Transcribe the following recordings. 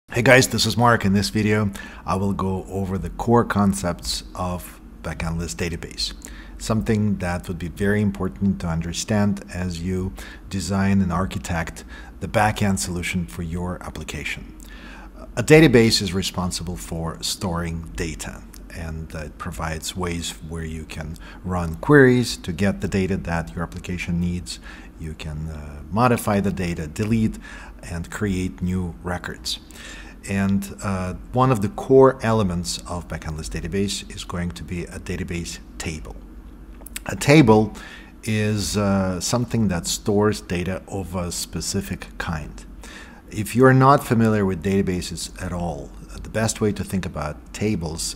Hey guys, this is Mark. In this video, I will go over the core concepts of Backendless database. Something that would be very important to understand as you design and architect the backend solution for your application. A database is responsible for storing data, and it provides ways where you can run queries to get the data that your application needs. You can modify the data, delete, and create new records. And one of the core elements of Backendless database is going to be a database table. A table is something that stores data of a specific kind. If you're not familiar with databases at all, the best way to think about tables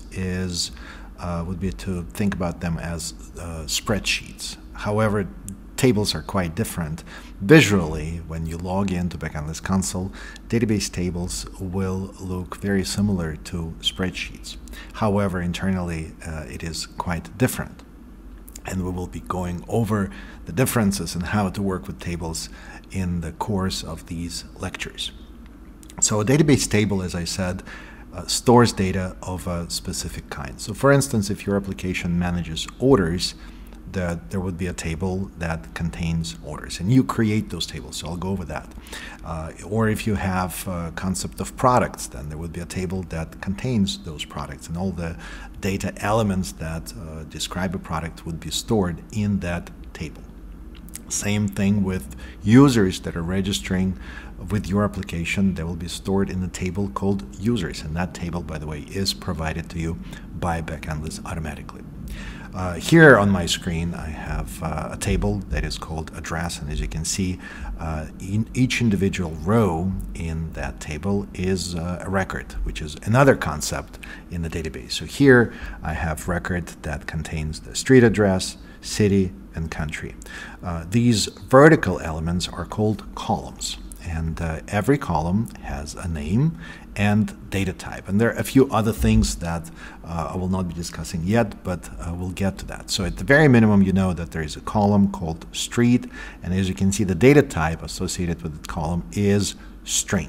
would be to think about them as spreadsheets. However, tables are quite different. Visually, when you log into Backendless console, database tables will look very similar to spreadsheets. However, internally, it is quite different. And we will be going over the differences and how to work with tables in the course of these lectures. So a database table, as I said, stores data of a specific kind. So for instance, if your application manages orders, there would be a table that contains orders, and you create those tables, so I'll go over that. Or if you have a concept of products, then there would be a table that contains those products, and all the data elements that describe a product would be stored in that table. Same thing with users that are registering with your application. They will be stored in a table called users, and that table, by the way, is provided to you by Backendless automatically. Here on my screen I have a table that is called address, and as you can see, in each individual row in that table is a record, which is another concept in the database. So here I have record that contains the street address, city, and country. These vertical elements are called columns, and every column has a name and data type. And there are a few other things that I will not be discussing yet, but we'll get to that. So at the very minimum, you know that there is a column called street, and as you can see, the data type associated with the column is string.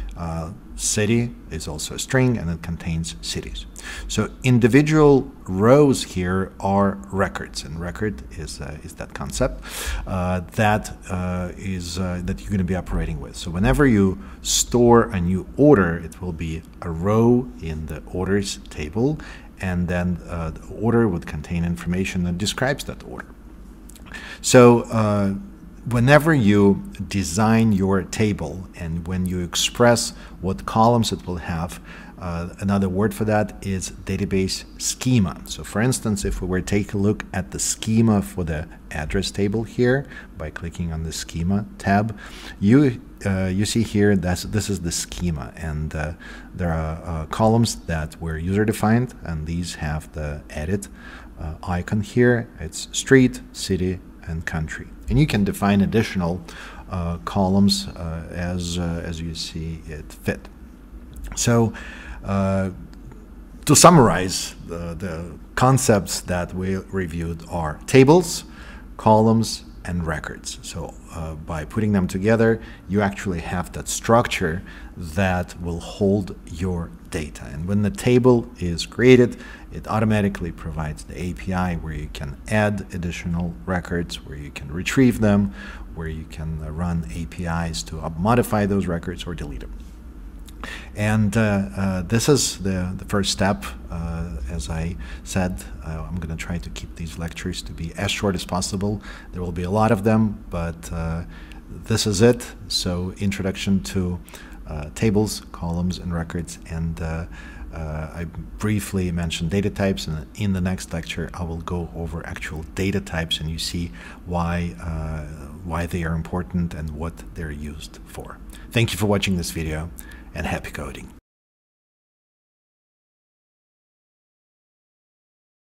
City is also a string, and it contains cities. So individual rows here are records, and record is that concept that you're going to be operating with. So whenever you store a new order, it will be a row in the orders table, and then the order would contain information that describes that order. So whenever you design your table and when you express what columns it will have, another word for that is database schema. So for instance, if we were to take a look at the schema for the address table here by clicking on the schema tab, you see here that this is the schema, and there are columns that were user defined, and these have the edit icon here. It's street, city, and country, and you can define additional columns as you see it fit. So to summarize, the concepts that we reviewed are tables, columns, and records. So by putting them together, you actually have that structure that will hold your data. And when the table is created, it automatically provides the API where you can add additional records, where you can retrieve them, where you can run APIs to modify those records or delete them. And this is the first step. As I said, I'm going to try to keep these lectures to be as short as possible. There will be a lot of them, but this is it. So introduction to tables, columns, and records, and I briefly mentioned data types, and in the next lecture I will go over actual data types, and you see why they are important and what they're used for. Thank you for watching this video, and happy coding.